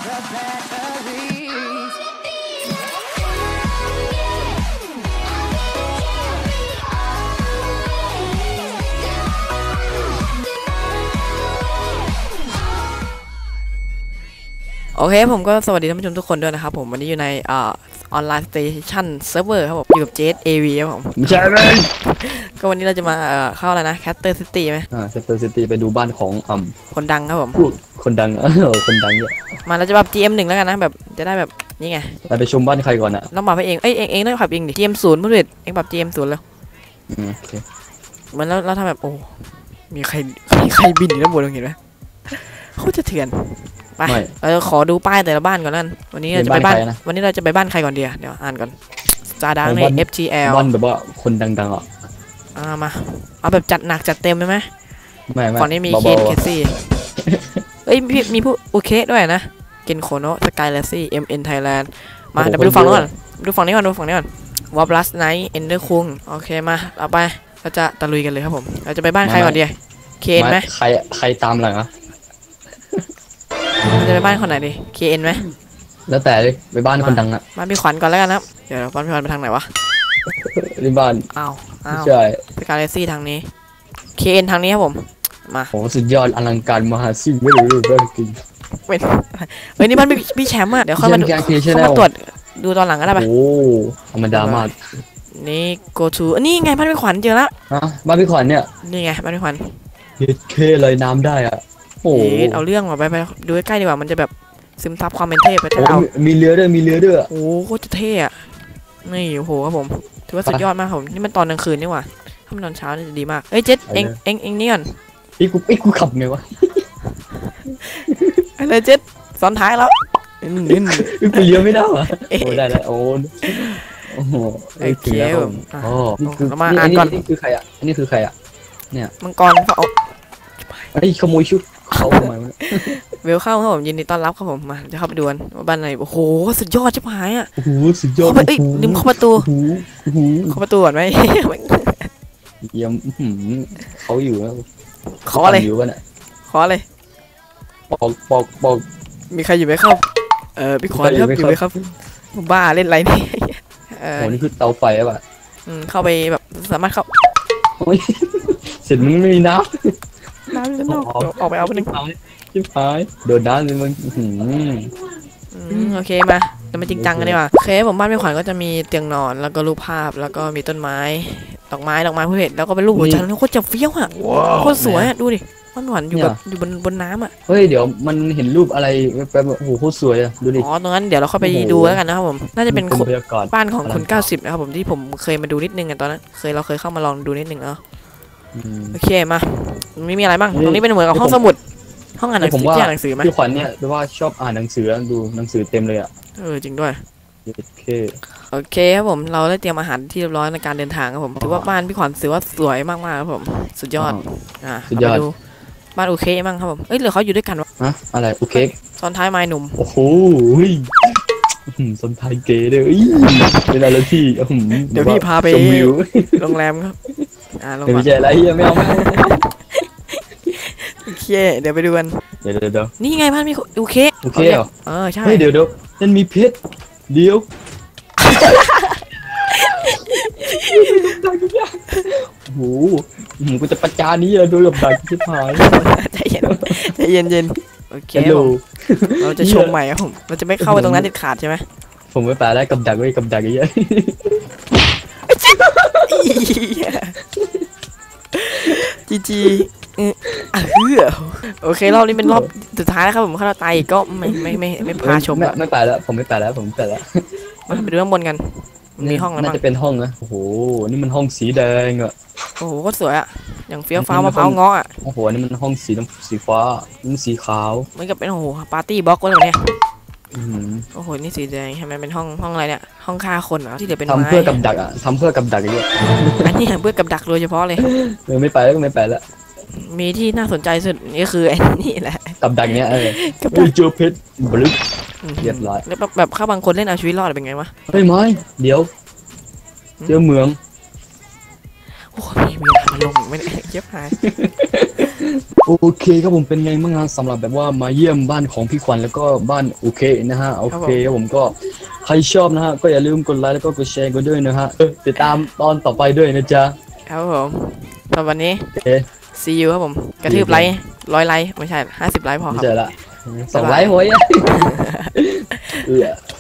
โอเคผมก็สวัสดีท่านผู้ชมทุกคนด้วยนะครับผมวันนี้อยู่ในออนไลน์สเตชันเซิร์ฟเวอร์ครับผมอยู่กับเจสเอวีครับผมไม่ใช่ไหมก็วันนี้เราจะมาเข้าอะไรนะแคสเตอร์ซิตี้ไหมแคสเตอร์ซิตี้ไปดูบ้านของคนดังครับผมคนดังคนดังเนี่ยมาเราจะแบบ GM1 แล้วกันนะแบบจะได้แบบนี่ไงเราไปชมบ้านใครก่อนอะต้องมาให้เองเองต้องขับเองดิ GM0ผู้ผลิตเองปรับ GM0แล้วโอเคเหมือนเราทำแบบโอ้มีใครบินอยู่ด้านบนเห็นไหมเขาจะเถื่อนไปเราจะขอดูป้ายแต่ละบ้านก่อนนั่นวันนี้เราจะไปบ้านใครก่อนเดียวอ่านก่อนจาดังใน FGL บ้านแบบว่าคนดังๆอ่ะมาเอาแบบจัดหนักจัดเต็มไหมไม่ก่อนนี้มีเคนเคซี่เอ้ยมีผู้โอเคด้วยนะเกนโคโนสกายเลซี่ MN Thailand มาเดี๋ยวไปดูฝั่งนู้นดูฝั่งนี้ก่อนวอลบลัสไนท์เอนเดอร์คุงโอเคมาเอาไปเราจะตะลุยกันเลยครับผมเราจะไปบ้านใครก่อนเดียวเคนไหมใครตามหลังอ่ะจะไปบ้านคนไหนดิ KN ไหมแล้วแต่เลยไปบ้านคนดังอ่ะมาพี่ขวัญก่อนแล้วกันนะเดี๋ยวบ้านพี่ขวัญไปทางไหนวะที่บ้านอ้าวใช่สกาเลซี่ทางนี้ KN ทางนี้ครับผมมาโอ้สุดยอดอลังการมหาสิ่งไม่รู้เรื่องจริงเฮ้ยนี่บ้านพี่แชมป์อ่ะเดี๋ยวเข้ามาตรวจดูตอนหลังก็ได้ปะโอ้ธรรมดามากนี่ go to นี่ไงบ้านพี่ขวัญเจอแล้วบ้านพี่ขวัญเนี่ยนี่ไงบ้านพี่ขวัญเคเลยน้ำได้อ่ะโอ้เอาเรื่องมาไปดูใกล้ๆดีกว่ามันจะแบบซึมซับความเป็นเทพไปแต่เรามีเรือด้วยโอ้โคตรเท่อะนี่โอ้โหครับผมถือว่าสุดยอดมากผมนี่มันตอนกลางคืนนี่หว่าถ้ามันตอนเช้านี่จะดีมากเอ้ยเจ็ดเอ็งนี่ก่อนกูขับไงวะอะไรเจ็ดซ้อนท้ายแล้วกูเลี้ยวไม่ได้หรอโอ้ได้แล้วโอ้โหโอเคเรามาอ่านก่อนนี่คือใครอ่ะนี่คือใครอ่ะเนี่ยมังกรเขาไอ้ขโมยชุดเขาทำไมเวลเข้าครับผมยินดีต้อนรับครับผมมาจะเข้าไปดูกันว่าบ้านไหนโอ้โหสุดยอดชิบหายอ่ะโอ้โหสุดยอดเอ้ยลืมเข้าประตูก่อนไหมเยี่ยมเขาอยู่แล้วขออะไรอยู่กันอ่ะขออะไรบอกมีใครอยู่ไหมครับพี่ขอครับอยู่ไหมครับบ้าเล่นไรนี่โอ้นี่คือเตาไฟป่ะเข้าไปแบบสามารถเข้าเสร็จมึงไม่มีน้ำจะนอกออกไปเอาไปหนึ่งชิบหายโดนน้ำเลยมึงโอเคมาจะมาจริงจังกันดีกว่าโอเคผมบ้านพี่ขวัญก็จะมีเตียงนอนแล้วก็รูปภาพแล้วก็มีต้นไม้ดอกไม้ผู้เห็นแล้วก็เป็นรูปหัวใจแล้วโคตรจะเฟี้ยวอ่ะโคตรสวยอ่ะดูดิบ้านพี่ขวัญอยู่แบบอยู่บนน้ำอ่ะเฮ้ยเดี๋ยวมันเห็นรูปอะไรแบบโอ้โหโคตรสวยอ่ะดูดิอ๋อตรงนั้นเดี๋ยวเราเข้าไปดูแล้วกันนะครับผมน่าจะเป็นบ้านของคุณ90นะครับผมที่ผมเคยมาดูนิดนึงกันตอนนั้นเราเคยเข้ามาลองดูนิดนึงแล้วโอเคมาไม่มีอะไรบ้างตรงนี้เป็นเหมือนกับห้องสมุดห้องอ่านหนังสือที่อ่านหนังสือไหมพี่ขวัญเนี่ยแปลว่าชอบอ่านหนังสือดูหนังสือเต็มเลยอ่ะจริงด้วยโอเคครับผมเราได้เตรียมอาหารที่เรียบร้อยในการเดินทางครับผมถือว่าบ้านพี่ขวัญถือว่าสวยมากๆครับผมสุดยอดสุดยอดบ้านโอเคมั้งครับผมเอ้ยหรือเขาอยู่ด้วยกันวะอะไรโอเคซ้อนท้ายไม้หนุ่มโอ้โหซ้อนท้ายเก๋เลยเวลาเราที่เดี๋ยวพี่พาไปโรงแรมครับไม่ใช่อะไรไม่เอาโอเคเดี๋ยวไปดูกันเดี๋ยวนี่ไงบ้านมีโอเคเหรอใช่เดี๋ยวนั่นมีเพชรเดี๋ยวโอ้โหกูจะประจานนี้เลยโดยกับดักชิบหายใจเย็นโอเคเราจะชมใหม่ครับผมเราจะไม่เข้าไปตรงนั้นเด็ดขาดใช่ไหมผมไม่แปลได้กับดักไว้กับดักเยอะจีโอเครอบนี้เป็นรอบสุดท้ายแล้วครับผมถ้าเราตายก็ไม่พาชมไม่ไปแล้วผมไม่ไปแล้วมาไปดูข้างบนกันมีห้องแล้วน่าจะเป็นห้องนะโอ้โหนี่มันห้องสีแดงอ่ะโอ้โหก็สวยอ่ะอย่างเฟี้ยวฟ้ามะพร้าวง้ออ่ะโอ้โหนี่มันห้องสีฟ้านี่สีขาวมันก็เป็นโอ้โหปาร์ตี้บล็อกอะไรแบบนี้โอ้โหนี่สีแดงใช่ไหมเป็นห้องอะไรเนี่ยห้องฆ่าคนเหรอที่เดี๋ยวเป็นไม้ทำเพื่อกับดักอ่ะทำเพื่อกับดักเยอะอันนี้เพื่อกับดักโดยเฉพาะเลยไม่ไปแล้วมีที่น่าสนใจสุดนี่คืออันนี้แหละกับดักเนี้ยเจอเพชรบลึกเรียบร้อยแล้วแบบข้าบางคนเล่นเอาชีวิตรอดเป็นไงวะเฮ้ยไม่เดี๋ยวเจอเมืองโอ้มีอะไรมาลงไม่ได้เย็บหายโอเคครับผมเป็นไงบ้างฮะสำหรับแบบว่ามาเยี่ยมบ้านของพี่ขวัญแล้วก็บ้านโอเคนะฮะโอเคครับผมก็ใครชอบนะฮะก็อย่าลืมกดไลค์แล้วก็กดแชร์กันด้วยนะฮะติดตามตอนต่อไปด้วยนะจ๊ะครับผมสำหรับวันนี้โอเค see you ครับผมกระทืบไลค์100 ไลค์ไม่ใช่50 ไลค์พอไม่ครับใช่ละ2 ไลค์โว้ย